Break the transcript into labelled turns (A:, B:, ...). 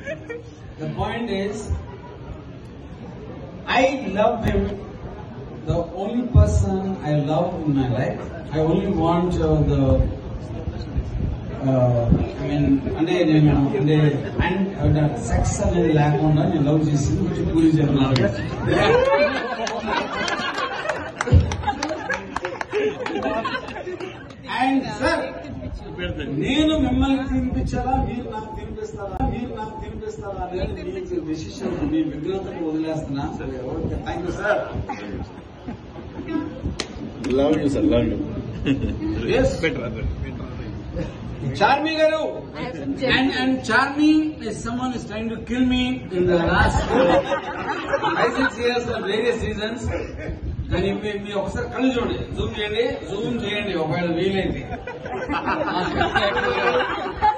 A: The point is, I love him. The only person I love in my life. I only want sex అనేది లేకుండా నేను love చేసింది Puri Jagannadh. And sir, నేను మిమ్మల్ని తినిపించాలా, మీరు నాకు తినిపిస్తారా అనేది మీకు డెసిషన్, మీ విగ్రహతకు వదిలేస్తున్నా. Thank you sir.
B: Love you, sir. Love you.
A: Yes. Charmi garu. And Charmi is someone is trying to kill me in the last 5-6 years for various reasons. కానీ మీ ఒకసారి కళ్ళు చూడండి, జూమ్ చేయండి ఒకవేళ వీలైంది.